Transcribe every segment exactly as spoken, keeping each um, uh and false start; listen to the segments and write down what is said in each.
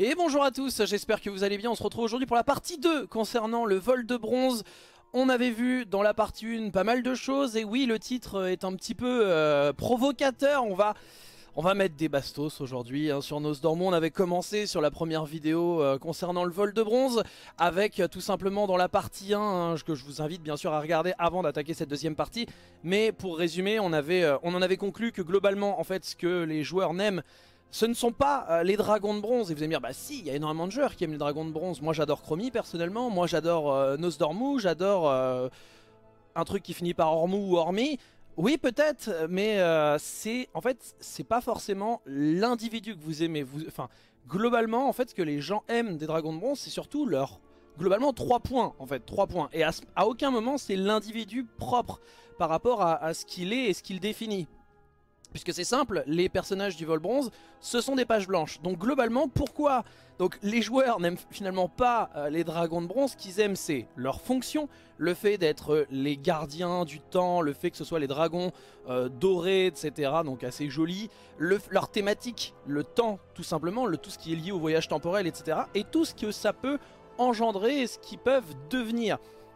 Et bonjour à tous, j'espère que vous allez bien. On se retrouve aujourd'hui pour la partie deux concernant le vol de bronze. On avait vu dans la partie un pas mal de choses et oui, le titre est un petit peu euh, provocateur. On va, on va mettre des bastos aujourd'hui hein, sur Nosdormu. On avait commencé sur la première vidéo euh, concernant le vol de bronze avec euh, tout simplement dans la partie un hein, que je vous invite bien sûr à regarder avant d'attaquer cette deuxième partie. Mais pour résumer, on, avait, euh, on en avait conclu que globalement en fait ce que les joueurs n'aiment, ce ne sont pas euh, les dragons de bronze. Et vous allez me dire, bah si, il y a énormément de joueurs qui aiment les dragons de bronze. Moi j'adore Chromie personnellement, moi j'adore euh, Nosdormu, j'adore euh, un truc qui finit par Ormu ou Ormi. Oui peut-être, mais euh, c'est en fait c'est pas forcément l'individu que vous aimez. Vous, enfin, globalement en fait ce que les gens aiment des dragons de bronze, c'est surtout leur... Globalement trois points en fait, trois points. Et à, à aucun moment c'est l'individu propre par rapport à, à ce qu'il est et ce qu'il définit. Puisque c'est simple, les personnages du vol bronze, ce sont des pages blanches. Donc globalement, pourquoi donc les joueurs n'aiment finalement pas euh, les dragons de bronze? Ce qu'ils aiment, c'est leur fonction, le fait d'être les gardiens du temps, le fait que ce soit les dragons euh, dorés, et cetera. Donc assez jolis. Le, leur thématique, le temps tout simplement, le, tout ce qui est lié au voyage temporel, et cetera. Et tout ce que ça peut engendrer et ce qu'ils peuvent devenir.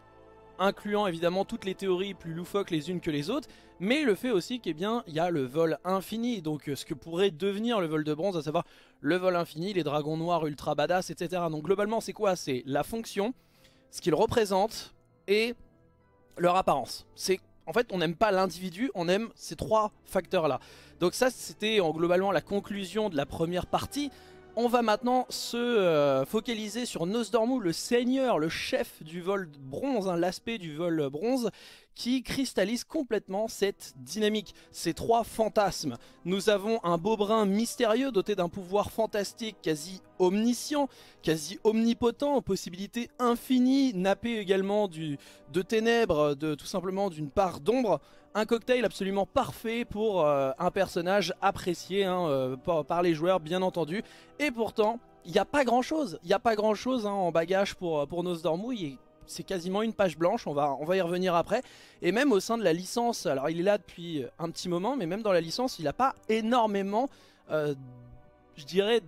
Incluant évidemment toutes les théories plus loufoques les unes que les autres, mais le fait aussi qu'il y a le vol infini, donc ce que pourrait devenir le vol de bronze, à savoir le vol infini, les dragons noirs ultra badass, et cetera. Donc globalement c'est quoi? C'est la fonction, ce qu'ils représentent et leur apparence. C'est en fait on n'aime pas l'individu, on aime ces trois facteurs là. Donc ça c'était globalement la conclusion de la première partie. On va maintenant se euh, focaliser sur Nosdormu, le seigneur, le chef du vol bronze, hein, l'aspect du vol bronze, qui cristallise complètement cette dynamique, ces trois fantasmes. Nous avons un beau brun mystérieux doté d'un pouvoir fantastique quasi omniscient, quasi omnipotent, possibilité infinie, nappé également du, de ténèbres, de, tout simplement d'une part d'ombre. Un cocktail absolument parfait pour euh, un personnage apprécié hein, euh, par, par les joueurs bien entendu. Et pourtant, il n'y a pas grand chose, il n'y a pas grand chose hein, en bagage pour, pour Nosdormu. C'est quasiment une page blanche, on va, on va y revenir après. Et même au sein de la licence, alors il est là depuis un petit moment, mais même dans la licence, il n'a pas énormément, euh, je dirais,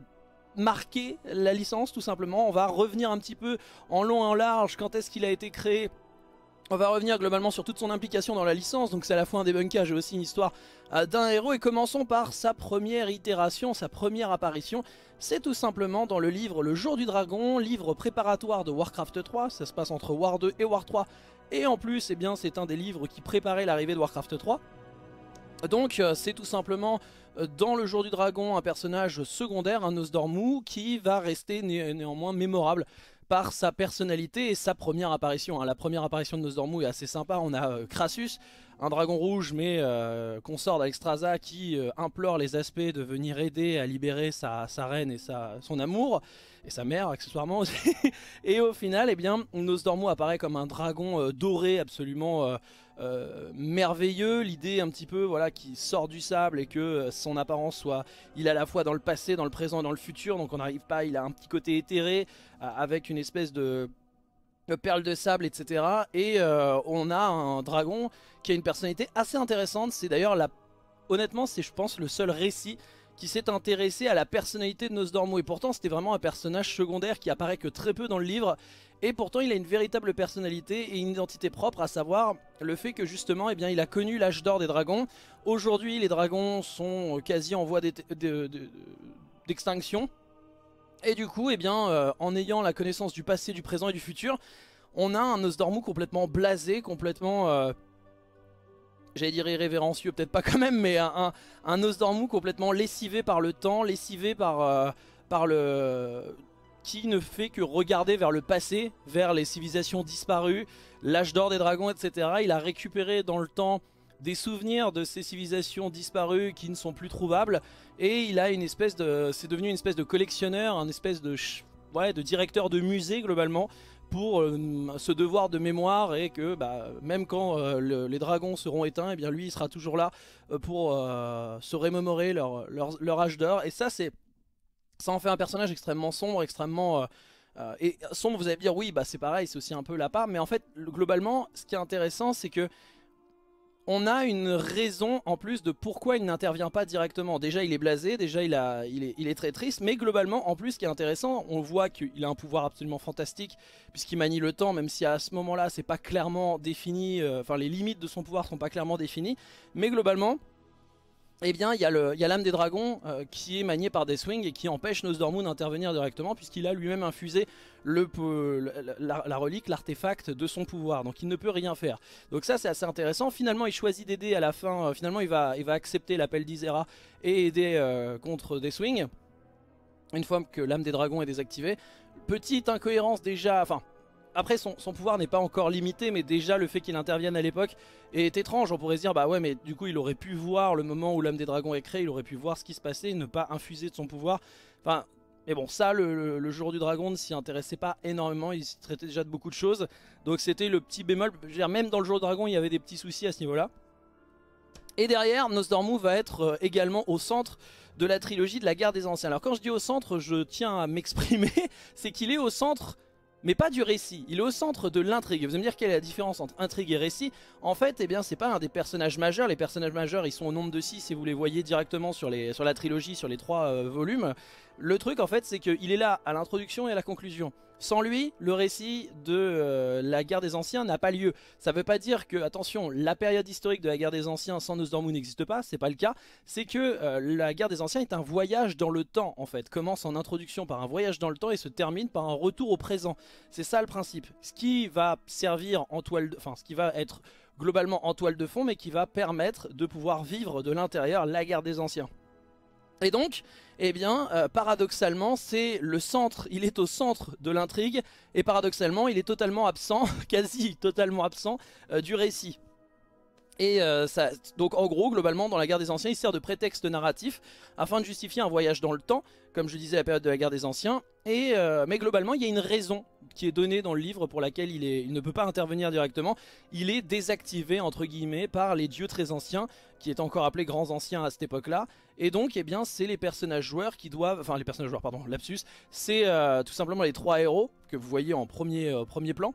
marqué la licence tout simplement. On va revenir un petit peu en long et en large, quand est-ce qu'il a été créé. On va revenir globalement sur toute son implication dans la licence, donc c'est à la fois un débunkage et aussi une histoire euh, d'un héros. Et commençons par sa première itération, sa première apparition. C'est tout simplement dans le livre Le Jour du Dragon, livre préparatoire de Warcraft trois. Ça se passe entre War deux et War trois. Et en plus, eh bien, c'est un des livres qui préparait l'arrivée de Warcraft trois. Donc euh, c'est tout simplement euh, dans Le Jour du Dragon un personnage secondaire, un Nosdormu, qui va rester né néanmoins mémorable par sa personnalité et sa première apparition. La première apparition de Nosdormu est assez sympa. On a euh, Crassus, un dragon rouge mais euh, consort d'Alexstrasza qui euh, implore les aspects de venir aider à libérer sa, sa reine et sa, son amour, et sa mère accessoirement aussi. Et au final, eh bien, Nosdormu apparaît comme un dragon euh, doré absolument euh, euh, merveilleux. L'idée un petit peu voilà, qui sort du sable et que euh, son apparence soit... Il est à la fois dans le passé, dans le présent, dans le futur, donc on n'arrive pas... Il a un petit côté éthéré euh, avec une espèce de... perles de sable, et cetera. Et euh, on a un dragon qui a une personnalité assez intéressante. C'est d'ailleurs, la... honnêtement, c'est je pense le seul récit qui s'est intéressé à la personnalité de Nosdormu. Et pourtant, c'était vraiment un personnage secondaire qui apparaît que très peu dans le livre. Et pourtant, il a une véritable personnalité et une identité propre, à savoir le fait que justement, eh bien, il a connu l'âge d'or des dragons. Aujourd'hui, les dragons sont quasi en voie d'extinction. Et du coup, eh bien, euh, en ayant la connaissance du passé, du présent et du futur, on a un Nosdormu complètement blasé, complètement, euh, j'allais dire irrévérencieux, peut-être pas quand même, mais un, un, un Nosdormu complètement lessivé par le temps, lessivé par, euh, par le... qui ne fait que regarder vers le passé, vers les civilisations disparues, l'âge d'or des dragons, et cetera. Il a récupéré dans le temps des souvenirs de ces civilisations disparues qui ne sont plus trouvables, et il a une espèce de, c'est devenu une espèce de collectionneur, un espèce de, ouais, de directeur de musée globalement, pour euh, ce devoir de mémoire, et que bah, même quand euh, le, les dragons seront éteints, et eh bien lui il sera toujours là euh, pour euh, se remémorer leur, leur, leur âge d'or. Et ça c'est, ça en fait un personnage extrêmement sombre, extrêmement... Euh, euh, et sombre, vous allez me dire oui bah c'est pareil, c'est aussi un peu la part, mais en fait globalement ce qui est intéressant c'est que on a une raison en plus de pourquoi il n'intervient pas directement. Déjà il est blasé, déjà il, a, il, est, il est très triste, mais globalement en plus ce qui est intéressant, on voit qu'il a un pouvoir absolument fantastique puisqu'il manie le temps, même si à ce moment là c'est pas clairement défini, euh, enfin les limites de son pouvoir sont pas clairement définies, mais globalement eh bien il y a l'âme des dragons euh, qui est maniée par Deathwing et qui empêche Nosdormu d'intervenir directement puisqu'il a lui-même infusé le, la, la relique, l'artefact de son pouvoir, donc il ne peut rien faire. Donc ça c'est assez intéressant. Finalement il choisit d'aider à la fin, euh, finalement il va, il va accepter l'appel d'Isera et aider euh, contre Deathwing une fois que l'âme des dragons est désactivée. Petite incohérence déjà, enfin après son, son pouvoir n'est pas encore limité, mais déjà le fait qu'il intervienne à l'époque est étrange. On pourrait se dire bah ouais mais du coup il aurait pu voir le moment où l'âme des dragons est créée, il aurait pu voir ce qui se passait, ne pas infuser de son pouvoir. Enfin mais bon ça le, le, le jour du dragon ne s'y intéressait pas énormément, il s'y traitait déjà de beaucoup de choses. Donc c'était le petit bémol, je veux dire, même dans le jour du dragon il y avait des petits soucis à ce niveau là. Et derrière Nosdormu va être également au centre de la trilogie de la guerre des anciens. Alors quand je dis au centre, je tiens à m'exprimer, c'est qu'il est au centre mais pas du récit, il est au centre de l'intrigue. Vous allez me dire quelle est la différence entre intrigue et récit. En fait, eh bien, c'est pas un des personnages majeurs. Les personnages majeurs, ils sont au nombre de six et vous les voyez directement sur, les, sur la trilogie, sur les trois euh, volumes. Le truc, en fait, c'est qu'il est là à l'introduction et à la conclusion. Sans lui, le récit de euh, la guerre des anciens n'a pas lieu. Ça veut pas dire que, attention, la période historique de la guerre des anciens sans Nosdormu n'existe pas, c'est pas le cas. C'est que euh, la guerre des anciens est un voyage dans le temps, en fait. Commence en introduction par un voyage dans le temps et se termine par un retour au présent. C'est ça le principe. Ce qui va servir en toile de... Enfin, ce qui va être globalement en toile de fond, mais qui va permettre de pouvoir vivre de l'intérieur la guerre des anciens. Et donc, eh bien, euh, paradoxalement, c'est le centre, il est au centre de l'intrigue, et paradoxalement, il est totalement absent, quasi totalement absent euh, du récit. Et euh, ça, donc en gros, globalement, dans la guerre des anciens, il sert de prétexte narratif afin de justifier un voyage dans le temps, comme je disais, la période de la guerre des anciens. Et, euh, mais globalement, il y a une raison qui est donnée dans le livre pour laquelle il, est, il ne peut pas intervenir directement. Il est désactivé, entre guillemets, par les dieux très anciens, qui est encore appelé grands anciens à cette époque-là. Et donc, eh bien, c'est les personnages joueurs qui doivent... Enfin, les personnages joueurs, pardon, lapsus. C'est euh, tout simplement les trois héros que vous voyez en premier, euh, premier plan,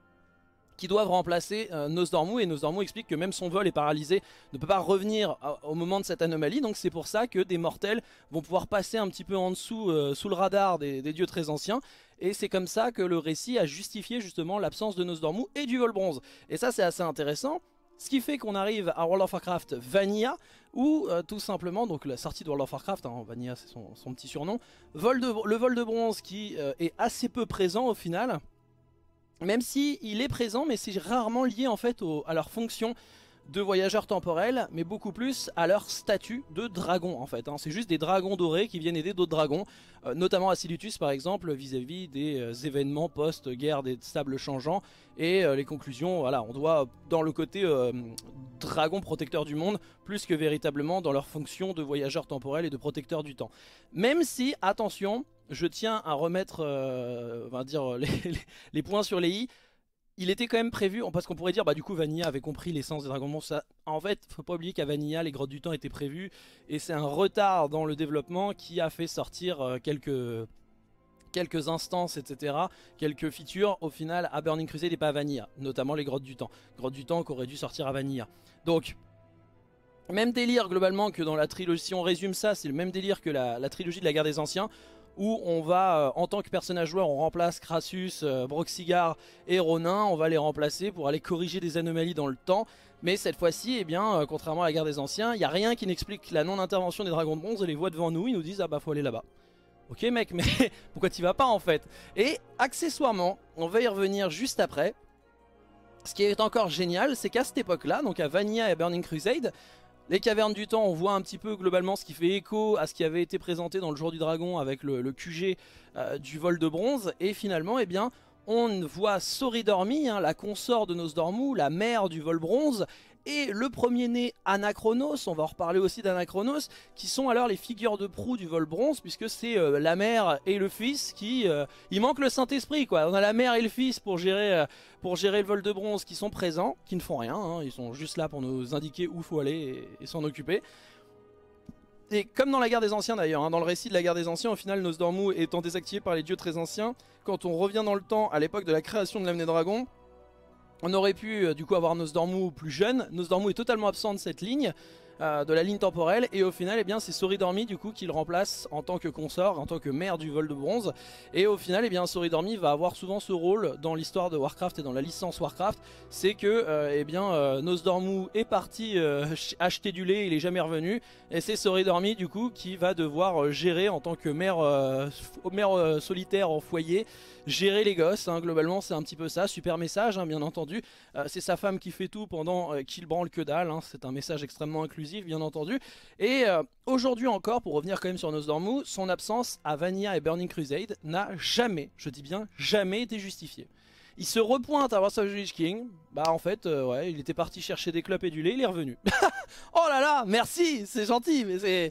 qui doivent remplacer euh, Nosdormu, et Nosdormu explique que même son vol est paralysé, ne peut pas revenir à, au moment de cette anomalie, donc c'est pour ça que des mortels vont pouvoir passer un petit peu en dessous, euh, sous le radar des, des dieux très anciens, et c'est comme ça que le récit a justifié justement l'absence de Nosdormu et du vol bronze. Et ça c'est assez intéressant, ce qui fait qu'on arrive à World of Warcraft Vanilla, où euh, tout simplement, donc la sortie de World of Warcraft, hein, Vanilla c'est son, son petit surnom, vol de, le vol de bronze qui euh, est assez peu présent au final. Même si il est présent, mais c'est rarement lié en fait au, à leur fonction de voyageurs temporels, mais beaucoup plus à leur statut de dragon en fait. Hein. C'est juste des dragons dorés qui viennent aider d'autres dragons, euh, notamment Asilitus par exemple, vis-à-vis des euh, événements post-guerre des sables changeants. Et euh, les conclusions, voilà, on doit dans le côté euh, dragon protecteur du monde, plus que véritablement dans leur fonction de voyageurs temporels et de protecteurs du temps. Même si, attention, je tiens à remettre euh, on va dire, les, les, les points sur les i. Il était quand même prévu, parce qu'on pourrait dire bah du coup Vanilla avait compris l'essence des Dragon Ball. Ça, en fait, faut pas oublier qu'à Vanilla les grottes du temps étaient prévues et c'est un retard dans le développement qui a fait sortir euh, quelques quelques instances, et cetera, quelques features au final à Burning Crusade et pas à Vanilla, notamment les grottes du temps. Grottes du temps qui auraient dû sortir à Vanilla. Donc même délire globalement que dans la trilogie, si on résume ça, c'est le même délire que la, la trilogie de la guerre des anciens, où on va, euh, en tant que personnage joueur, on remplace Crassus, euh, Broxigar et Ronin, on va les remplacer pour aller corriger des anomalies dans le temps. Mais cette fois-ci, eh bien, euh, contrairement à la guerre des anciens, il n'y a rien qui n'explique la non-intervention des dragons de bronze et les voient devant nous, ils nous disent ah bah faut aller là-bas. Ok mec, mais pourquoi tu vas pas en fait? Et accessoirement, on va y revenir juste après. Ce qui est encore génial, c'est qu'à cette époque-là, donc à Vanilla et à Burning Crusade, les cavernes du temps, on voit un petit peu globalement ce qui fait écho à ce qui avait été présenté dans le jour du dragon avec le, le Q G euh, du vol de bronze. Et finalement, eh bien, on voit Soridormi, hein, la consort de Nosdormu, la mère du vol bronze, et le premier-né Anachronos, on va en reparler aussi d'Anachronos, qui sont alors les figures de proue du vol bronze, puisque c'est euh, la mère et le fils qui... Euh, il manque le Saint-Esprit, quoi. On a la mère et le fils pour gérer, euh, pour gérer le vol de bronze qui sont présents, qui ne font rien, hein, ils sont juste là pour nous indiquer où il faut aller et, et s'en occuper. Et comme dans la guerre des anciens d'ailleurs, hein, dans le récit de la guerre des anciens, au final Nosdormu étant désactivé par les dieux très anciens, quand on revient dans le temps à l'époque de la création de l'âme des dragons, On aurait pu euh, du coup avoir Nosdormu plus jeune. Nosdormu est totalement absent de cette ligne, euh, de la ligne temporelle, et au final eh bien c'est Soridormi du coup qui le remplace en tant que consort, en tant que maire du vol de bronze. Et au final eh bien Soridormi va avoir souvent ce rôle dans l'histoire de Warcraft et dans la licence Warcraft, c'est que euh, eh bien euh, Nosdormu est parti euh, acheter du lait, il est jamais revenu, et c'est Soridormi du coup qui va devoir euh, gérer en tant que maire, euh, maire euh, solitaire en foyer, gérer les gosses, hein. Globalement c'est un petit peu ça, super message hein, bien entendu. Euh, c'est sa femme qui fait tout pendant euh, qu'il branle que dalle, hein. C'est un message extrêmement inclusif bien entendu. Et euh, aujourd'hui encore, pour revenir quand même sur Nosdormu, son absence à Vanilla et Burning Crusade n'a jamais, je dis bien jamais été justifiée. Il se repointe à Wrath of the Lich King, bah en fait euh, ouais il était parti chercher des clopes et du lait, il est revenu. Oh là là, merci, c'est gentil, mais c'est...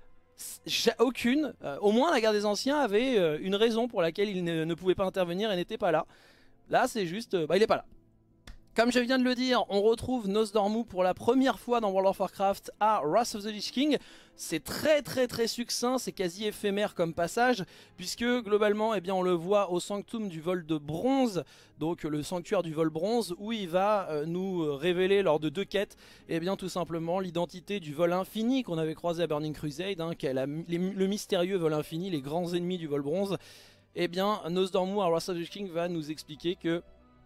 aucune, euh, au moins la guerre des anciens avait euh, une raison pour laquelle il ne, ne pouvait pas intervenir et n'était pas là. Là c'est juste, euh, bah il est pas là. Comme je viens de le dire, on retrouve Nosdormu pour la première fois dans World of Warcraft à Wrath of the Lich King. C'est très très très succinct, c'est quasi éphémère comme passage, puisque globalement eh bien, on le voit au Sanctum du vol de bronze, donc le sanctuaire du vol bronze, où il va euh, nous révéler lors de deux quêtes, eh bien tout simplement l'identité du vol infini qu'on avait croisé à Burning Crusade, hein, qui est la, les, le mystérieux vol infini, les grands ennemis du vol bronze. Eh bien Nosdormu à Wrath of the Lich King va nous expliquer que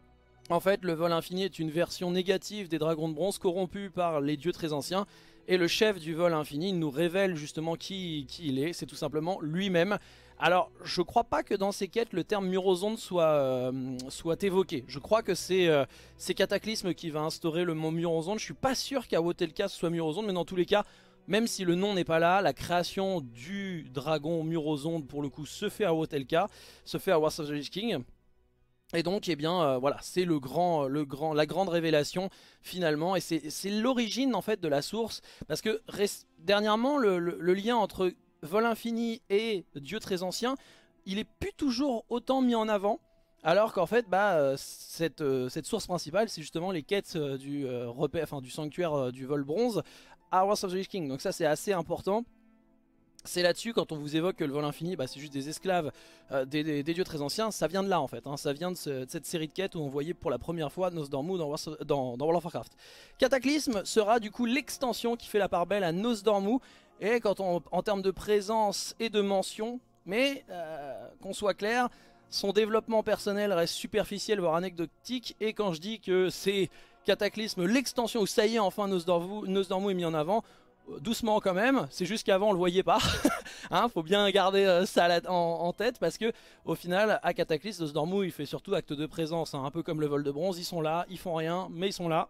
en fait, le vol infini est une version négative des dragons de bronze corrompus par les dieux très anciens. Et le chef du vol infini nous révèle justement qui, qui il est. C'est tout simplement lui-même. Alors, je crois pas que dans ces quêtes, le terme Murozonde soit, euh, soit évoqué. Je crois que c'est euh, Cataclysme qui va instaurer le mot Murozonde. Je suis pas sûr qu'à Wotelka ce soit Murozonde, mais dans tous les cas, même si le nom n'est pas là, la création du dragon Murozonde, pour le coup, se fait à Wotelka, se fait à Wrath of the Lich King. Et donc, eh bien, euh, voilà, c'est le grand, le grand, la grande révélation finalement, et c'est l'origine en fait de la source, parce que dernièrement, le, le, le lien entre vol infini et dieu très ancien, il est plus toujours autant mis en avant, alors qu'en fait, bah, euh, cette, euh, cette source principale, c'est justement les quêtes euh, du euh, repère, enfin du sanctuaire euh, du vol bronze à Wrath of the Lich King. Donc ça, c'est assez important. C'est là-dessus, quand on vous évoque que le vol infini, bah, c'est juste des esclaves euh, des, des, des dieux très anciens, ça vient de là en fait, hein. Ça vient de, ce, de cette série de quêtes où on voyait pour la première fois Nosdormu dans, dans, dans World of Warcraft. Cataclysme sera du coup l'extension qui fait la part belle à Nosdormu, et quand on, en termes de présence et de mention, mais euh, qu'on soit clair, son développement personnel reste superficiel voire anecdotique, et quand je dis que c'est Cataclysme l'extension où ça y est enfin Nosdormu, Nosdormu est mis en avant, doucement quand même, c'est juste qu'avant on le voyait pas. Hein, faut bien garder euh, ça en, en tête, parce que au final à Cataclysme, Nosdormu il fait surtout acte de présence, hein, un peu comme le vol de bronze, ils sont là, ils font rien, mais ils sont là,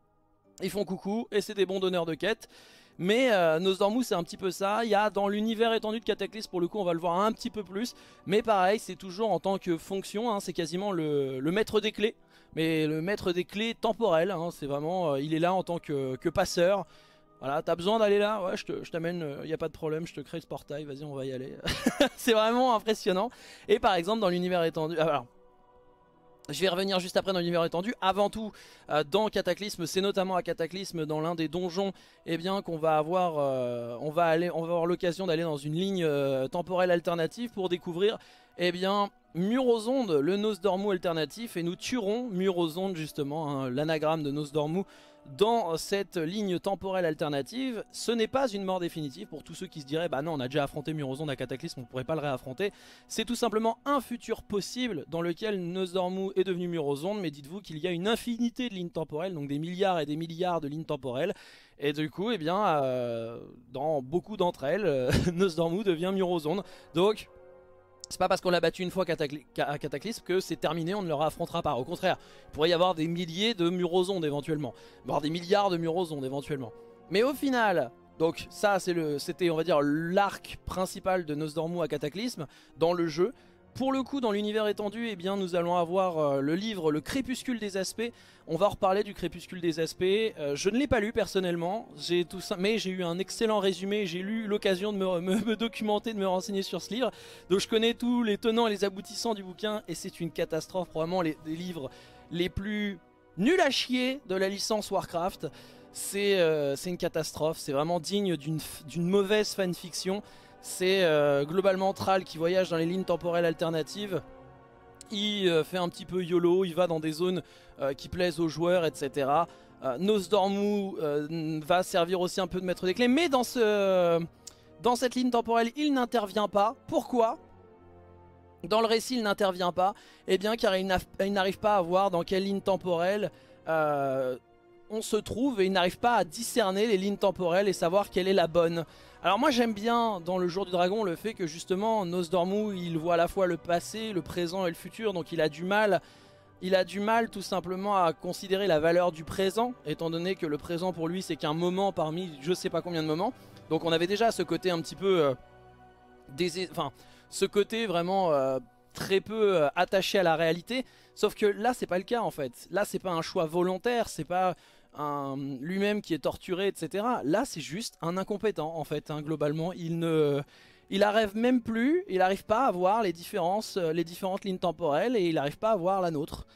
ils font coucou, et c'est des bons donneurs de quête. Mais euh, Nosdormu c'est un petit peu ça, il y a dans l'univers étendu de Cataclysme, pour le coup on va le voir un petit peu plus, mais pareil c'est toujours en tant que fonction, hein, c'est quasiment le, le maître des clés, mais le maître des clés temporel, hein, c'est vraiment, euh, il est là en tant que, que passeur. Voilà, t'as besoin d'aller là, ouais, je t'amène, il euh, n'y a pas de problème, je te crée ce portail, vas-y on va y aller. C'est vraiment impressionnant. Et par exemple dans l'univers étendu, alors je vais revenir juste après dans l'univers étendu. Avant tout, euh, dans Cataclysme, c'est notamment à Cataclysme, dans l'un des donjons, eh bien qu'on va avoir, euh, on va aller, on va avoir l'occasion d'aller dans une ligne euh, temporelle alternative pour découvrir, eh bien, Murozonde, le Nosdormu alternatif, et nous tuerons Murozonde justement, hein, l'anagramme de Nosdormu, dans cette ligne temporelle alternative. Ce n'est pas une mort définitive pour tous ceux qui se diraient bah non on a déjà affronté Murozonde à Cataclysme, on ne pourrait pas le réaffronter. C'est tout simplement un futur possible dans lequel Nosdormu est devenu Murozonde, mais dites-vous qu'il y a une infinité de lignes temporelles, donc des milliards et des milliards de lignes temporelles, et du coup eh bien euh, dans beaucoup d'entre elles euh, Nosdormu devient Murozonde. Donc c'est pas parce qu'on l'a battu une fois à Cataclysme que c'est terminé, on ne le réaffrontera pas. Au contraire, il pourrait y avoir des milliers de Murozondes éventuellement, voire des milliards de Murozondes éventuellement. Mais au final, donc ça c'était on va dire l'arc principal de Nosdormu à Cataclysme dans le jeu. Pour le coup, dans l'univers étendu, eh bien, nous allons avoir euh, le livre Le Crépuscule des Aspects. On va en reparler du Crépuscule des Aspects. Euh, je ne l'ai pas lu personnellement, tout ça, mais j'ai eu un excellent résumé. J'ai eu l'occasion de me, me, me documenter, de me renseigner sur ce livre. Donc je connais tous les tenants et les aboutissants du bouquin, et c'est une catastrophe, probablement les, les livres les plus nuls à chier de la licence Warcraft. C'est euh, une catastrophe, c'est vraiment digne d'une d'une mauvaise fanfiction. C'est euh, globalement Thrall qui voyage dans les lignes temporelles alternatives Il euh, fait un petit peu YOLO, il va dans des zones euh, qui plaisent aux joueurs, et cetera. Euh, Nosdormu euh, va servir aussi un peu de maître des clés, mais dans, ce, dans cette ligne temporelle, il n'intervient pas. Pourquoi ? Dans le récit, il n'intervient pas. Eh bien, car il n'arrive pas à voir dans quelle ligne temporelle euh, on se trouve, et il n'arrive pas à discerner les lignes temporelles et savoir quelle est la bonne. Alors moi j'aime bien dans le jour du dragon le fait que justement Nosdormu il voit à la fois le passé, le présent et le futur, donc il a du mal, il a du mal tout simplement à considérer la valeur du présent, étant donné que le présent pour lui c'est qu'un moment parmi je sais pas combien de moments. Donc on avait déjà ce côté un petit peu, euh, désé... enfin ce côté vraiment euh, très peu euh, attaché à la réalité, sauf que là c'est pas le cas en fait, là c'est pas un choix volontaire, c'est pas lui-même qui est torturé, et cetera. Là, c'est juste un incompétent, en fait, hein, globalement. Il ne, il arrive même plus, il n'arrive pas à voir les différences, les différentes lignes temporelles, et il n'arrive pas à voir la nôtre.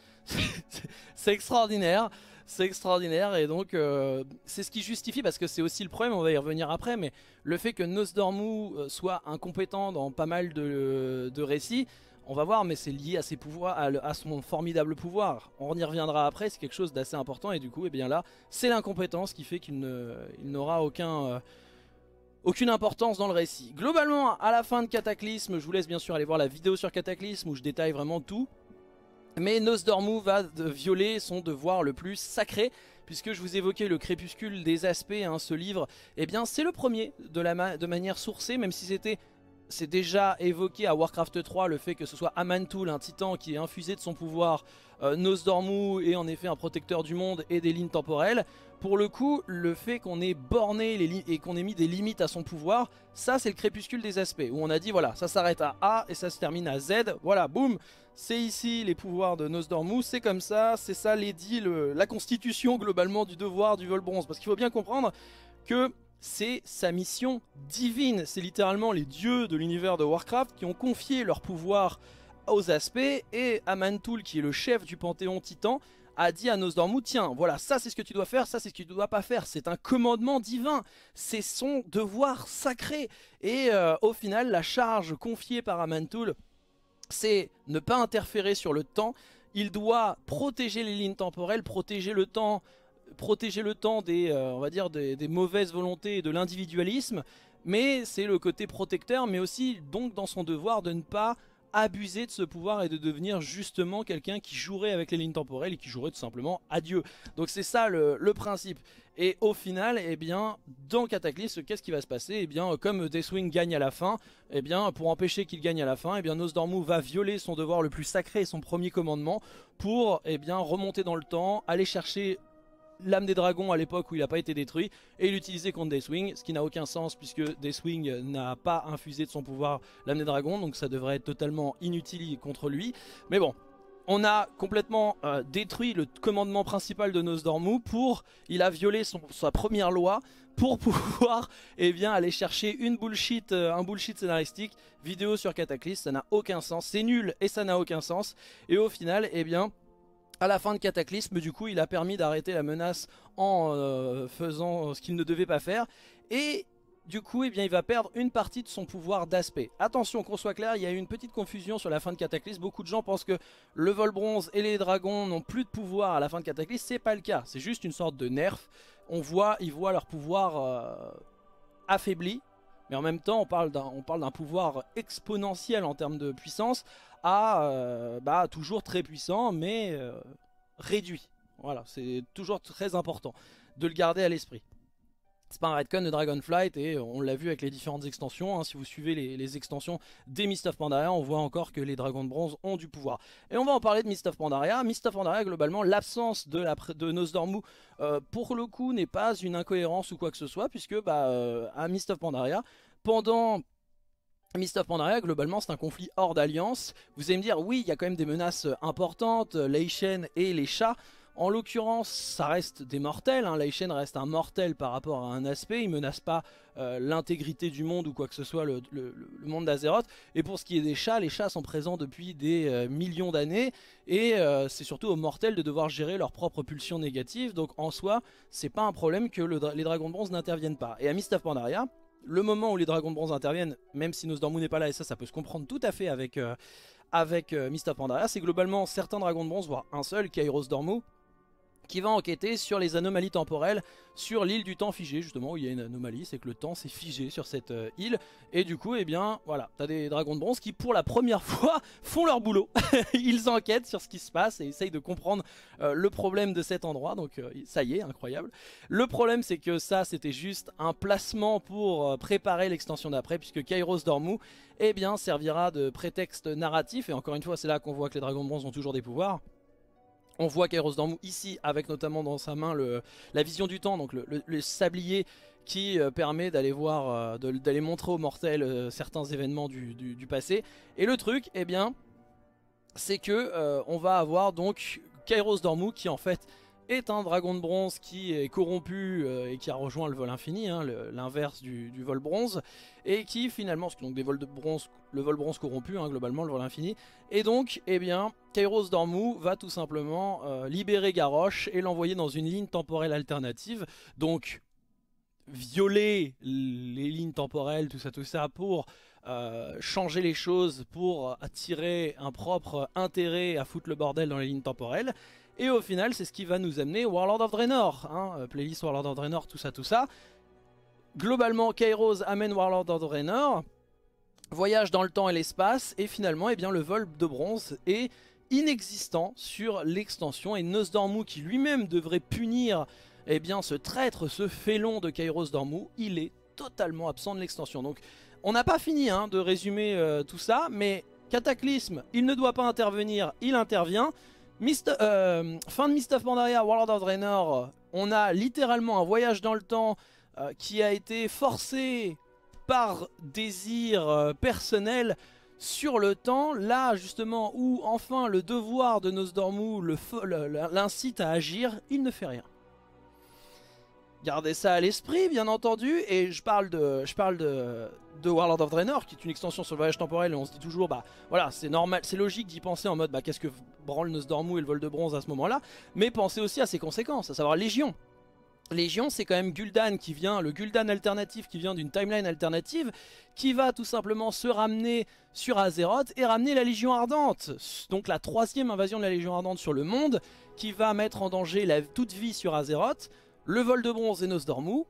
C'est extraordinaire, c'est extraordinaire, et donc euh, c'est ce qui justifie, parce que c'est aussi le problème, on va y revenir après, mais le fait que Nosdormu soit incompétent dans pas mal de, de récits, on va voir, mais c'est lié à ses pouvoirs, à, à son formidable pouvoir. On y reviendra après, c'est quelque chose d'assez important, et du coup, eh bien là, c'est l'incompétence qui fait qu'il n'aura aucun, euh, aucune importance dans le récit. Globalement, à la fin de Cataclysme, je vous laisse bien sûr aller voir la vidéo sur Cataclysme où je détaille vraiment tout. Mais Nosdormu va violer son devoir le plus sacré, puisque je vous évoquais le crépuscule des aspects, hein, ce livre, eh bien c'est le premier de, la ma de manière sourcée, même si c'était... C'est déjà évoqué à Warcraft trois le fait que ce soit Amantul, un titan qui est infusé de son pouvoir, euh, Nosdormu est en effet un protecteur du monde et des lignes temporelles. Pour le coup, le fait qu'on ait borné les et qu'on ait mis des limites à son pouvoir, ça c'est le crépuscule des aspects, où on a dit voilà, ça s'arrête à A et ça se termine à Z, voilà, boum, c'est ici les pouvoirs de Nosdormu, c'est comme ça, c'est ça l'édit, la constitution globalement du devoir du vol bronze, parce qu'il faut bien comprendre que... c'est sa mission divine, c'est littéralement les dieux de l'univers de Warcraft qui ont confié leur pouvoir aux aspects, et Amantul, qui est le chef du panthéon titan, a dit à Nosdormu, tiens, voilà, ça c'est ce que tu dois faire, ça c'est ce que tu ne dois pas faire, c'est un commandement divin, c'est son devoir sacré, et euh, au final la charge confiée par Amantul, c'est ne pas interférer sur le temps, il doit protéger les lignes temporelles, protéger le temps, protéger le temps des, euh, on va dire des, des mauvaises volontés et de l'individualisme, mais c'est le côté protecteur, mais aussi donc dans son devoir de ne pas abuser de ce pouvoir et de devenir justement quelqu'un qui jouerait avec les lignes temporelles et qui jouerait tout simplement à Dieu. Donc c'est ça le, le principe. Et au final, eh bien, dans Cataclysme, qu'est-ce qui va se passer? Eh bien, comme Deathwing gagne à la fin, eh bien, pour empêcher qu'il gagne à la fin, eh bien, Nosdormu va violer son devoir le plus sacré et son premier commandement pour, eh bien, remonter dans le temps, aller chercher l'âme des dragons à l'époque où il n'a pas été détruit et l'utiliser contre Deathwing, ce qui n'a aucun sens puisque Deathwing n'a pas infusé de son pouvoir l'âme des dragons, donc ça devrait être totalement inutile contre lui. Mais bon, on a complètement euh, détruit le commandement principal de Nosdormu pour, il a violé son, sa première loi pour pouvoir eh bien, aller chercher une bullshit, euh, un bullshit scénaristique, vidéo sur Cataclysme, ça n'a aucun sens, c'est nul et ça n'a aucun sens, et au final, eh bien, à la fin de Cataclysme, du coup, il a permis d'arrêter la menace en euh, faisant ce qu'il ne devait pas faire. Et du coup, eh bien, il va perdre une partie de son pouvoir d'aspect. Attention, qu'on soit clair, il y a eu une petite confusion sur la fin de Cataclysme. Beaucoup de gens pensent que le vol bronze et les dragons n'ont plus de pouvoir à la fin de Cataclysme. C'est pas le cas, c'est juste une sorte de nerf. On voit, ils voient leur pouvoir euh, affaibli. Mais en même temps, on parle d'un pouvoir exponentiel en termes de puissance à euh, bah, toujours très puissant, mais euh, réduit. Voilà, c'est toujours très important de le garder à l'esprit. C'est pas un retcon de Dragonflight et on l'a vu avec les différentes extensions, hein. Si vous suivez les, les extensions des Mist of Pandaria, on voit encore que les dragons de bronze ont du pouvoir. Et on va en parler de Mist of Pandaria. Mist of Pandaria, globalement, l'absence de, la, de Nosdormu, euh, pour le coup, n'est pas une incohérence ou quoi que ce soit, puisque bah, euh, à Mist of Pandaria, pendant... Mist of Pandaria, globalement, c'est un conflit hors d'alliance. Vous allez me dire, oui, il y a quand même des menaces importantes, Leishen et les chats. En l'occurrence, ça reste des mortels, hein. Leishen reste un mortel par rapport à un aspect, il ne menace pas euh, l'intégrité du monde ou quoi que ce soit, le, le, le monde d'Azeroth. Et pour ce qui est des chats, les chats sont présents depuis des euh, millions d'années, et euh, c'est surtout aux mortels de devoir gérer leurs propres pulsions négatives, donc en soi, c'est pas un problème que le, les dragons de bronze n'interviennent pas. Et à Mist of Pandaria, le moment où les dragons de bronze interviennent, même si Nosdormu n'est pas là, et ça, ça peut se comprendre tout à fait avec... Euh, avec euh, Mist of Pandaria, c'est globalement certains dragons de bronze, voire un seul, Kairos Dormu, qui va enquêter sur les anomalies temporelles sur l'île du temps figé, justement où il y a une anomalie, c'est que le temps s'est figé sur cette euh, île, et du coup, eh bien, voilà, t'as des dragons de bronze qui, pour la première fois, font leur boulot. Ils enquêtent sur ce qui se passe et essayent de comprendre euh, le problème de cet endroit, donc euh, ça y est, incroyable. Le problème, c'est que ça, c'était juste un placement pour euh, préparer l'extension d'après, puisque Kairos Dormu, eh bien, servira de prétexte narratif, et encore une fois, c'est là qu'on voit que les dragons de bronze ont toujours des pouvoirs. On voit Kairos Dormu ici avec notamment dans sa main le, la vision du temps, donc le, le, le sablier qui euh, permet d'aller voir, euh, d'aller montrer aux mortels euh, certains événements du, du, du passé. Et le truc, eh bien, c'est que euh, on va avoir donc Kairos Dormu qui en fait est un dragon de bronze qui est corrompu euh, et qui a rejoint le vol infini, hein, l'inverse du, du vol bronze, et qui finalement, donc des vols de bronze, le vol bronze corrompu, hein, globalement le vol infini, et donc, eh bien, Kairos Dormu va tout simplement euh, libérer Garrosh et l'envoyer dans une ligne temporelle alternative, donc violer les lignes temporelles, tout ça, tout ça, pour euh, changer les choses, pour attirer un propre intérêt à foutre le bordel dans les lignes temporelles. Et au final, c'est ce qui va nous amener Warlord of Draenor, hein, playlist Warlord of Draenor, tout ça, tout ça. Globalement, Kairos amène Warlord of Draenor, voyage dans le temps et l'espace, et finalement, eh bien, le vol de bronze est inexistant sur l'extension. Et Nosdormu, qui lui-même devrait punir eh bien, ce traître, ce félon de Kairos Dormu, il est totalement absent de l'extension. Donc, on n'a pas fini hein, de résumer euh, tout ça, mais Cataclysme, il ne doit pas intervenir, il intervient. Mist, euh, fin de Mist of Pandaria, Warlord of Draenor, on a littéralement un voyage dans le temps euh, qui a été forcé par désir euh, personnel sur le temps, là justement où enfin le devoir de Nosdormu l'incite à agir, il ne fait rien. Gardez ça à l'esprit bien entendu, et je parle de, je parle de, de Warlord of Draenor qui est une extension sur le voyage temporel, et on se dit toujours bah voilà c'est normal, c'est logique d'y penser en mode bah qu'est-ce que branle Nosdormu et le vol de bronze à ce moment là, mais pensez aussi à ses conséquences, à savoir Légion. Légion c'est quand même Gul'dan qui vient, le Gul'dan alternatif qui vient d'une timeline alternative, qui va tout simplement se ramener sur Azeroth et ramener la Légion Ardente, donc la troisième invasion de la Légion Ardente sur le monde, qui va mettre en danger la toute vie sur Azeroth. Le vol de bronze et Nosdormu.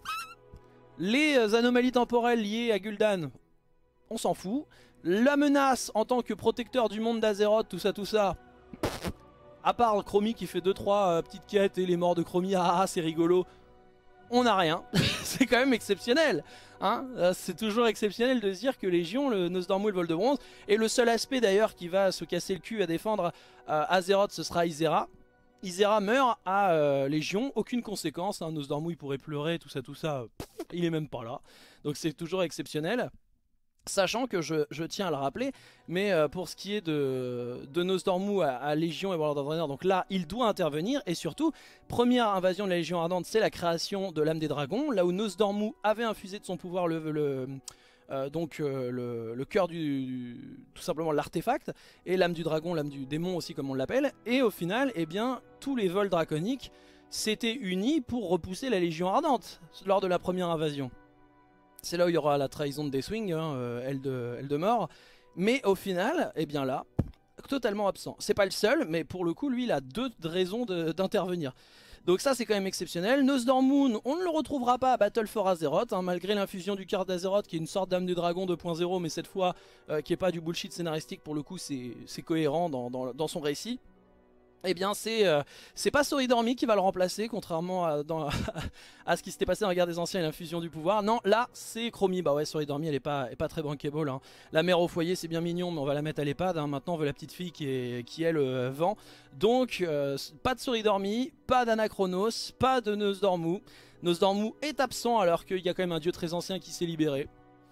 Les anomalies temporelles liées à Gul'dan, on s'en fout. La menace en tant que protecteur du monde d'Azeroth, tout ça, tout ça. Pff, à part Chromie qui fait deux trois euh, petites quêtes et les morts de Chromie, ah ah c'est rigolo. On n'a rien. C'est quand même exceptionnel. Hein, c'est toujours exceptionnel de se dire que Légion, le Nosdormu et le vol de bronze. Et le seul aspect d'ailleurs qui va se casser le cul à défendre euh, Azeroth, ce sera Ysera. Ysera meurt à euh, Légion, aucune conséquence, hein, Nosdormu il pourrait pleurer, tout ça, tout ça, pff, il est même pas là. Donc c'est toujours exceptionnel. Sachant que je, je tiens à le rappeler, mais euh, pour ce qui est de, de Nosdormu à, à Légion et Warlord of Draenor, donc là il doit intervenir, et surtout, première invasion de la Légion Ardente, c'est la création de l'âme des dragons, là où Nosdormu avait infusé de son pouvoir le... le Euh, donc euh, le, le cœur du, du tout simplement l'artefact, et l'âme du dragon, l'âme du démon aussi comme on l'appelle, et au final eh bien tous les vols draconiques s'étaient unis pour repousser la Légion Ardente lors de la première invasion. C'est là où il y aura la trahison de Deathwing, hein, euh, elle, de, elle de mort, mais au final eh bien là totalement absent. C'est pas le seul, mais pour le coup lui il a deux raisons d'intervenir. Donc ça c'est quand même exceptionnel. Nosdormu, on ne le retrouvera pas à Battle for Azeroth, hein, malgré l'infusion du cœur d'Azeroth qui est une sorte d'âme du dragon deux point zéro, mais cette fois euh, qui est pas du bullshit scénaristique, pour le coup c'est cohérent dans, dans, dans son récit. Eh bien c'est euh, c'est pas Soridormi qui va le remplacer, contrairement à, dans, à ce qui s'était passé dans la guerre des anciens et l'infusion du pouvoir. Non, là c'est Chromie. Bah ouais, Soridormi elle est pas, est pas très bankable, hein. La mère au foyer c'est bien mignon, mais on va la mettre à l'EHPAD, hein. Maintenant on veut la petite fille qui, est, qui elle euh, vend. Donc euh, pas de Soridormi, pas d'Anachronos, pas de Nosdormu. Nosdormu est absent alors qu'il y a quand même un dieu très ancien qui s'est libéré.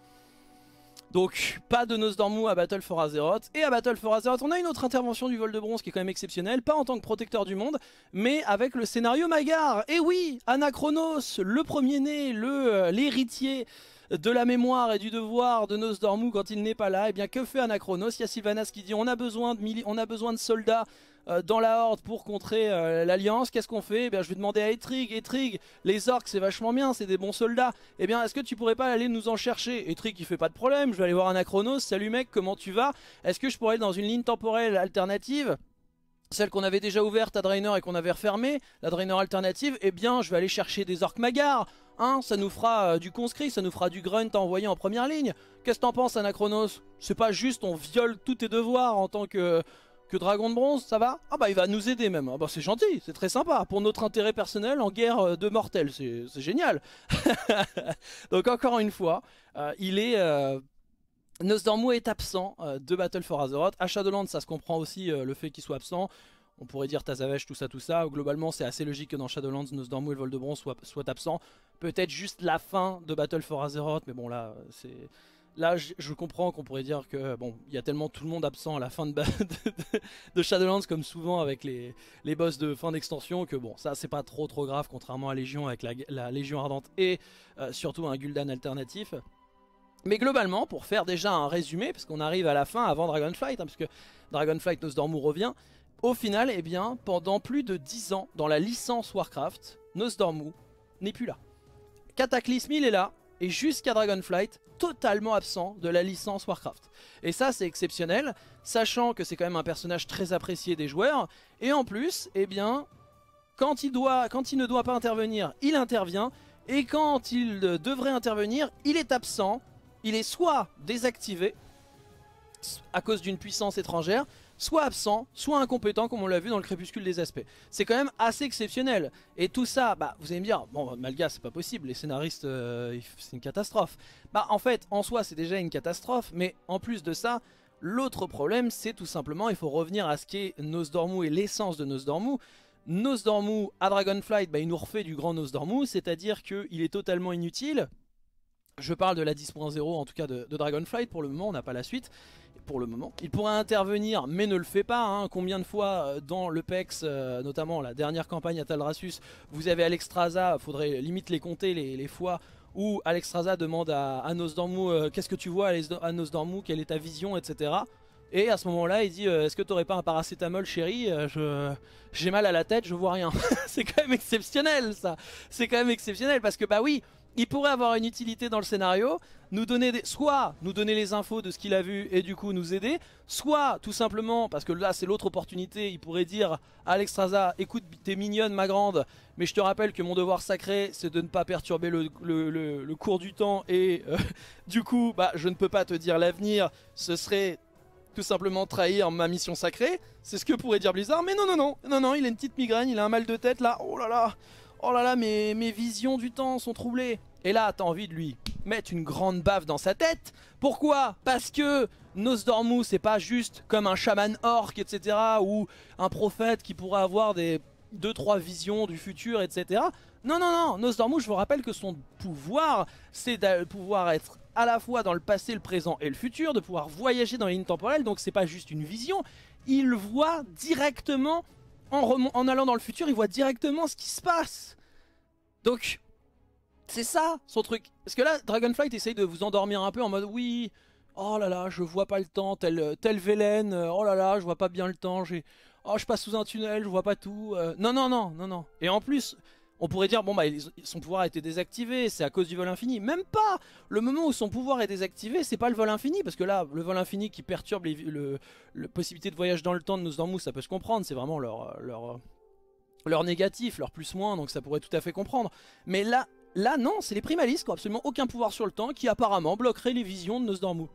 Donc pas de Nosdormu à Battle for Azeroth. Et à Battle for Azeroth on a une autre intervention du vol de bronze qui est quand même exceptionnelle, pas en tant que protecteur du monde, mais avec le scénario Magar. Et oui, Anachronos, le premier-né, l'héritier de la mémoire et du devoir de Nosdormu quand il n'est pas là, et bien que fait Anachronos? Il y a Sylvanas qui dit on a besoin de, on a besoin de soldats euh, dans la horde pour contrer euh, l'alliance, qu'est-ce qu'on fait? Eh bien je vais demander à Eitrigg, Eitrigg, les orques c'est vachement bien, c'est des bons soldats. Eh bien est-ce que tu pourrais pas aller nous en chercher? Eitrigg il fait pas de problème, je vais aller voir Anachronos, salut mec, comment tu vas? Est-ce que je pourrais aller dans une ligne temporelle alternative? Celle qu'on avait déjà ouverte à Draenor et qu'on avait refermée, la Draenor alternative, eh bien je vais aller chercher des orques magars, hein, ça nous fera euh, du conscrit, ça nous fera du grunt à envoyer en première ligne. Qu'est-ce que t'en penses Anachronos? C'est pas juste on viole tous tes devoirs en tant que, que dragon de bronze, ça va? Ah bah il va nous aider même, ah bah c'est gentil, c'est très sympa, pour notre intérêt personnel en guerre de mortels, c'est génial. Donc encore une fois, euh, il est... Euh, Nosdormu est absent euh, de Battle for Azeroth. À Shadowlands, ça se comprend aussi euh, le fait qu'il soit absent. On pourrait dire Tazavesh, tout ça, tout ça. Globalement, c'est assez logique que dans Shadowlands, Nosdormu et le Vol de Bronze soient, soient absents. Peut-être juste la fin de Battle for Azeroth, mais bon, là, c'est... Là, je, je comprends qu'on pourrait dire que bon, il y a tellement tout le monde absent à la fin de, de, de, de Shadowlands, comme souvent avec les, les boss de fin d'extension, que bon, ça, c'est pas trop trop grave, contrairement à Légion avec la, la Légion Ardente et euh, surtout un Gul'dan alternatif. Mais globalement, pour faire déjà un résumé, parce qu'on arrive à la fin avant Dragonflight, hein, parce que Dragonflight Nosdormu revient, au final, eh bien, pendant plus de dix ans, dans la licence Warcraft, Nosdormu n'est plus là. Cataclysme, il est là, et jusqu'à Dragonflight, totalement absent de la licence Warcraft. Et ça, c'est exceptionnel, sachant que c'est quand même un personnage très apprécié des joueurs, et en plus, eh bien, quand il, doit, quand il ne doit pas intervenir, il intervient, et quand il devrait intervenir, il est absent. Il est soit désactivé à cause d'une puissance étrangère, soit absent, soit incompétent comme on l'a vu dans le Crépuscule des Aspects. C'est quand même assez exceptionnel. Et tout ça, bah, vous allez me dire, bon Malga c'est pas possible, les scénaristes euh, c'est une catastrophe. Bah en fait, en soi c'est déjà une catastrophe, mais en plus de ça, l'autre problème c'est tout simplement, il faut revenir à ce qu'est Nosdormu et l'essence de Nosdormu. Nosdormu à Dragonflight, bah, il nous refait du grand Nosdormu, c'est-à-dire qu'il est totalement inutile. Je parle de la dix point zéro en tout cas de, de Dragonflight, pour le moment on n'a pas la suite, pour le moment. Il pourrait intervenir mais ne le fait pas, hein. Combien de fois dans le P E X, euh, notamment la dernière campagne à Taldrassus, vous avez Alexstrasza, faudrait limite les compter les, les fois où Alexstrasza demande à, à Nosdormu euh, qu'est-ce que tu vois à Nosdormu, quelle est ta vision, et cetera. Et à ce moment-là, il dit euh, est-ce que t'aurais pas un paracétamol chérie, euh, je j'ai mal à la tête, je vois rien. C'est quand même exceptionnel ça. C'est quand même exceptionnel parce que bah oui, il pourrait avoir une utilité dans le scénario, nous donner des... soit nous donner les infos de ce qu'il a vu et du coup nous aider, soit tout simplement, parce que là c'est l'autre opportunité, il pourrait dire à Alexstrasza, écoute t'es mignonne ma grande, mais je te rappelle que mon devoir sacré c'est de ne pas perturber le, le, le, le cours du temps et euh, du coup bah, je ne peux pas te dire l'avenir, ce serait tout simplement trahir ma mission sacrée, c'est ce que pourrait dire Blizzard, mais non non non, non non, il a une petite migraine, il a un mal de tête là, oh là là. Oh là là, mes, mes visions du temps sont troublées. Et là, t'as envie de lui mettre une grande baffe dans sa tête. Pourquoi? Parce que Nosdormu, c'est pas juste comme un chaman orc, et cetera. Ou un prophète qui pourrait avoir des deux trois visions du futur, et cetera. Non, non, non. Nosdormu, je vous rappelle que son pouvoir, c'est de pouvoir être à la fois dans le passé, le présent et le futur, de pouvoir voyager dans les lignes temporelles. Donc c'est pas juste une vision. Il voit directement... En, en allant dans le futur, il voit directement ce qui se passe. Donc, c'est ça son truc. Parce que là, Dragonflight essaye de vous endormir un peu en mode oui, oh là là, je vois pas le temps, tel, tel Velen, oh là là, je vois pas bien le temps, j'ai, oh je passe sous un tunnel, je vois pas tout. Euh, non, non, non, non, non. Et en plus, on pourrait dire, bon bah son pouvoir a été désactivé, c'est à cause du vol infini. Même pas. Le moment où son pouvoir est désactivé, c'est pas le vol infini, parce que là, le vol infini qui perturbe les, le, le possibilité de voyage dans le temps de Nosdormu, ça peut se comprendre, c'est vraiment leur, leur, leur négatif, leur plus-moins, donc ça pourrait tout à fait comprendre. Mais là, là non, c'est les primalistes qui ont absolument aucun pouvoir sur le temps, qui apparemment bloqueraient les visions de Nosdormu.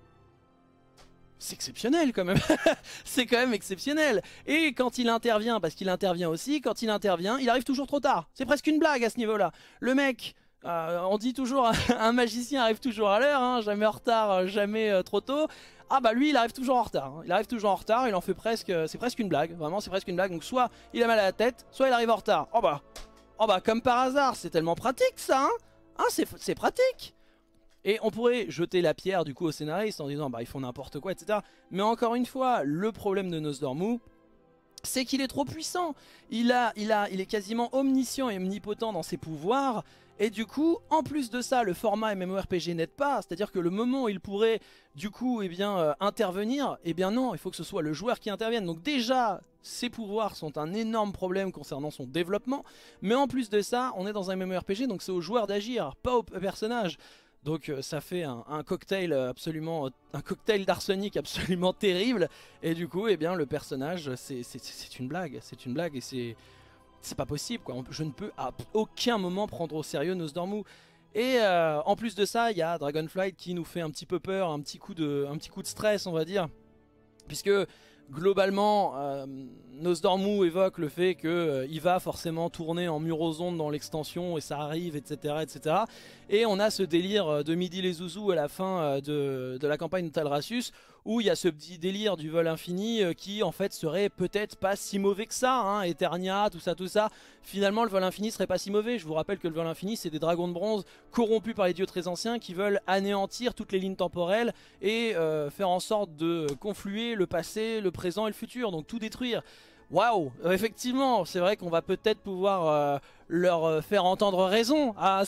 C'est exceptionnel quand même. C'est quand même exceptionnel. Et quand il intervient, parce qu'il intervient aussi, quand il intervient, il arrive toujours trop tard. C'est presque une blague à ce niveau-là. Le mec, euh, on dit toujours, un magicien arrive toujours à l'heure, hein, jamais en retard, jamais euh, trop tôt. Ah bah lui, il arrive toujours en retard. Hein. Il arrive toujours en retard, il en fait presque, c'est presque une blague. Vraiment, c'est presque une blague. Donc soit il a mal à la tête, soit il arrive en retard. Oh bah, oh bah comme par hasard, c'est tellement pratique ça. Hein, hein c'est pratique. Et on pourrait jeter la pierre du coup au scénariste en disant bah ils font n'importe quoi, et cetera. Mais encore une fois, le problème de Nosdormu, c'est qu'il est trop puissant. Il, a, il, a, il est quasiment omniscient et omnipotent dans ses pouvoirs. Et du coup, en plus de ça, le format MMORPG n'aide pas. C'est-à-dire que le moment où il pourrait du coup eh bien, euh, intervenir, eh bien non, il faut que ce soit le joueur qui intervienne. Donc déjà, ses pouvoirs sont un énorme problème concernant son développement, mais en plus de ça, on est dans un MMORPG, donc c'est au joueur d'agir, pas au personnage. Donc euh, ça fait un, un cocktail absolument, un cocktail d'arsenic absolument terrible, et du coup, eh bien, le personnage, c'est une blague, c'est une blague, et c'est c'est pas possible, quoi. Je ne peux à aucun moment prendre au sérieux Nosdormu. Et euh, en plus de ça, il y a Dragonflight qui nous fait un petit peu peur, un petit coup de, un petit coup de stress, on va dire, puisque globalement, euh, Nosdormu évoque le fait qu'il euh, va forcément tourner en Murozond dans l'extension et ça arrive, et cetera, et cetera. Et on a ce délire de Midi les Zouzous à la fin de, de la campagne de Talrassus, où il y a ce petit délire du vol infini euh, qui en fait serait peut-être pas si mauvais que ça, hein, Eternia, tout ça, tout ça. Finalement, le vol infini serait pas si mauvais. Je vous rappelle que le vol infini, c'est des dragons de bronze corrompus par les dieux très anciens qui veulent anéantir toutes les lignes temporelles et euh, faire en sorte de confluer le passé, le présent et le futur, donc tout détruire. Waouh, effectivement, c'est vrai qu'on va peut-être pouvoir euh, leur euh, faire entendre raison, ah,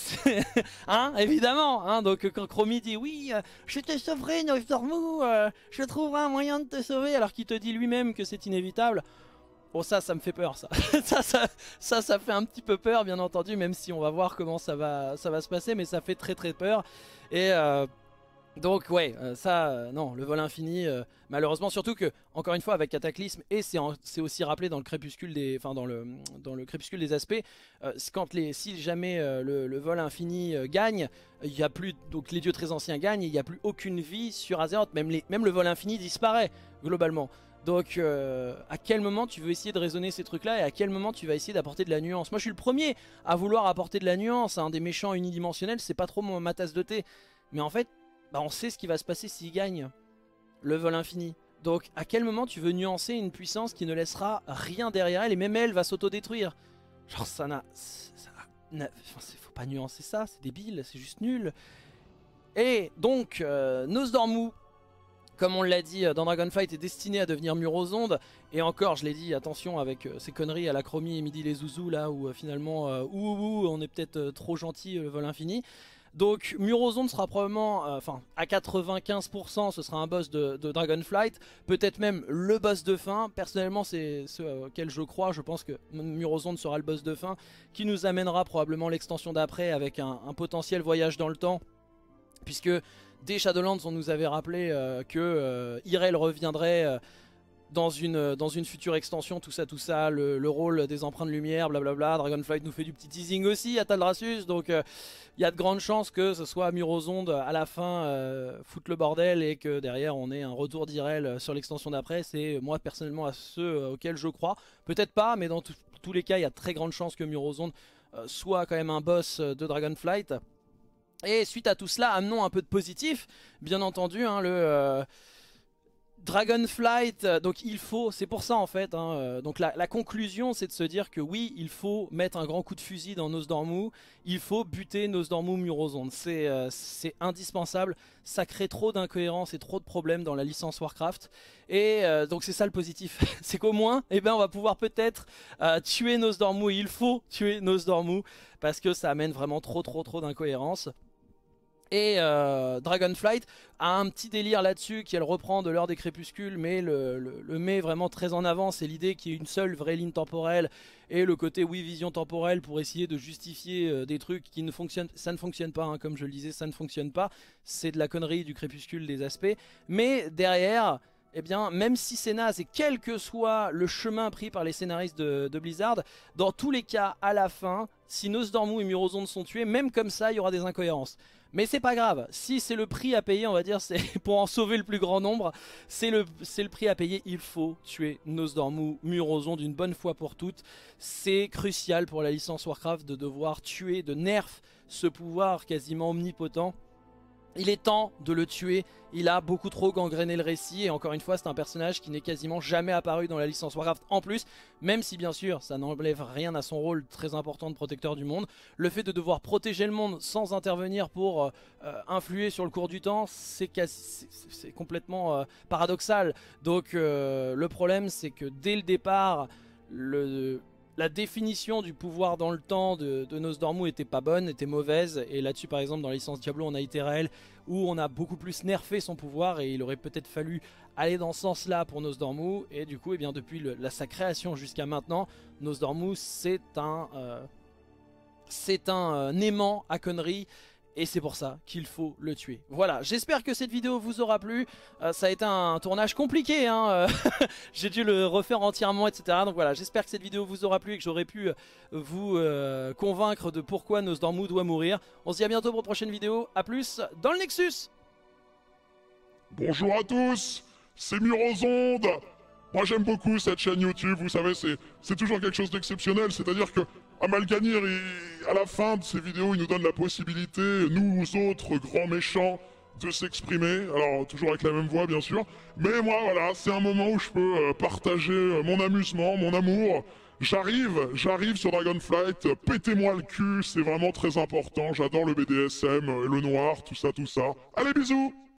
hein, évidemment, hein, donc quand Chromie dit oui, euh, je te sauverai Nosdormu, euh, je trouverai un moyen de te sauver, alors qu'il te dit lui-même que c'est inévitable. Bon, ça, ça me fait peur, ça. ça, ça, ça, ça fait un petit peu peur, bien entendu, même si on va voir comment ça va, ça va se passer, mais ça fait très très peur. Et euh, donc ouais, euh, ça, euh, non, le vol infini, euh, malheureusement, surtout que, encore une fois, avec Cataclysme, et c'est aussi rappelé dans le crépuscule des, enfin dans le, dans le crépuscule des aspects, euh, quand les, si jamais euh, le, le vol infini euh, gagne, il y a plus, donc les dieux très anciens gagnent, il n'y a plus aucune vie sur Azeroth, même, les, même le vol infini disparaît, globalement. Donc euh, à quel moment tu veux essayer de raisonner ces trucs là et à quel moment tu vas essayer d'apporter de la nuance? Moi je suis le premier à vouloir apporter de la nuance, hein, des méchants unidimensionnels c'est pas trop ma tasse de thé. Mais en fait, bah, on sait ce qui va se passer s'il gagne le vol infini. Donc à quel moment tu veux nuancer une puissance qui ne laissera rien derrière elle et même elle va s'autodétruire? Genre ça n'a... Faut pas nuancer ça, c'est débile, c'est juste nul. Et donc euh, Nosdormu, comme on l'a dit dans Dragonfight, est destiné à devenir Murozond. Et encore, je l'ai dit, attention avec euh, ces conneries à la Chromie et Midi les Zouzous, là où euh, finalement, euh, ouh, ouh, on est peut-être euh, trop gentil, le vol infini. Donc Murozond sera probablement, enfin euh, à quatre-vingt-quinze pour cent ce sera un boss de, de Dragonflight, peut-être même le boss de fin. Personnellement c'est ce auquel je crois, je pense que Murozond sera le boss de fin qui nous amènera probablement l'extension d'après avec un, un potentiel voyage dans le temps. Puisque dès Shadowlands on nous avait rappelé euh, que euh, Irel reviendrait euh, dans, une, dans une future extension, tout ça, tout ça, le, le rôle des empreintes de lumière, blablabla. Dragonflight nous fait du petit teasing aussi à Talrassus, donc il euh, y a de grandes chances que ce soit Murozond à la fin euh, foutre le bordel et que derrière on ait un retour d'Irel sur l'extension d'après. C'est moi personnellement à ceux euh, auxquels je crois. Peut-être pas, mais dans tous les cas il y a très grandes chances que Murozond euh, soit quand même un boss de Dragonflight. Et suite à tout cela, amenons un peu de positif, bien entendu, hein, le euh, Dragonflight, euh, donc il faut, c'est pour ça en fait, hein, euh, donc la, la conclusion c'est de se dire que oui, il faut mettre un grand coup de fusil dans Nosdormu, il faut buter Nosdormu Murozond, c'est euh, c'est indispensable, ça crée trop d'incohérences et trop de problèmes dans la licence Warcraft, et euh, donc c'est ça le positif, c'est qu'au moins, eh ben, on va pouvoir peut-être euh, tuer Nosdormu, il faut tuer Nosdormu, parce que ça amène vraiment trop trop trop d'incohérences. Et euh, Dragonflight a un petit délire là-dessus qu'elle reprend de l'heure des crépuscules, mais le, le, le met vraiment très en avant. C'est l'idée qu'il y ait une seule vraie ligne temporelle et le côté oui vision temporelle pour essayer de justifier euh, des trucs qui ne fonctionnent. Ça ne fonctionne pas, hein, comme je le disais, ça ne fonctionne pas. C'est de la connerie du crépuscule des aspects. Mais derrière, eh bien, même si c'est naze et quel que soit le chemin pris par les scénaristes de, de Blizzard, dans tous les cas, à la fin, si Nosdormu et Murozond sont tués, même comme ça, il y aura des incohérences. Mais c'est pas grave, si c'est le prix à payer, on va dire, c'est pour en sauver le plus grand nombre, c'est le, le prix à payer, il faut tuer Nosdormu, Murozond d'une bonne fois pour toutes. C'est crucial pour la licence Warcraft de devoir tuer, de nerf ce pouvoir quasiment omnipotent. Il est temps de le tuer, il a beaucoup trop gangréné le récit et encore une fois c'est un personnage qui n'est quasiment jamais apparu dans la licence Warcraft en plus, même si bien sûr ça n'enlève rien à son rôle très important de protecteur du monde. Le fait de devoir protéger le monde sans intervenir pour euh, influer sur le cours du temps, c'est complètement euh, paradoxal. Donc euh, le problème c'est que dès le départ, le... la définition du pouvoir dans le temps de, de Nosdormu était pas bonne, était mauvaise. Et là-dessus, par exemple, dans la licence Diablo, on a Iterael, où on a beaucoup plus nerfé son pouvoir. Et il aurait peut-être fallu aller dans ce sens-là pour Nosdormu. Et du coup, eh bien, depuis le, la, sa création jusqu'à maintenant, Nosdormu, c'est un, euh, c'est un euh, aimant à conneries. Et c'est pour ça qu'il faut le tuer. Voilà, j'espère que cette vidéo vous aura plu. Euh, ça a été un tournage compliqué, hein. J'ai dû le refaire entièrement, et cetera. Donc voilà, j'espère que cette vidéo vous aura plu et que j'aurai pu vous euh, convaincre de pourquoi Nosdormu doit mourir. On se dit à bientôt pour une prochaine vidéo. A plus dans le Nexus. Bonjour à tous, c'est Murozonde. Moi j'aime beaucoup cette chaîne YouTube, vous savez, c'est toujours quelque chose d'exceptionnel. C'est-à-dire que Amalganir, il, à la fin de ses vidéos, il nous donne la possibilité, nous autres grands méchants, de s'exprimer. Alors toujours avec la même voix bien sûr. Mais moi voilà, c'est un moment où je peux euh, partager euh, mon amusement, mon amour. J'arrive, j'arrive sur Dragonflight, pétez-moi le cul, c'est vraiment très important. J'adore le B D S M, euh, le noir, tout ça, tout ça. Allez bisous!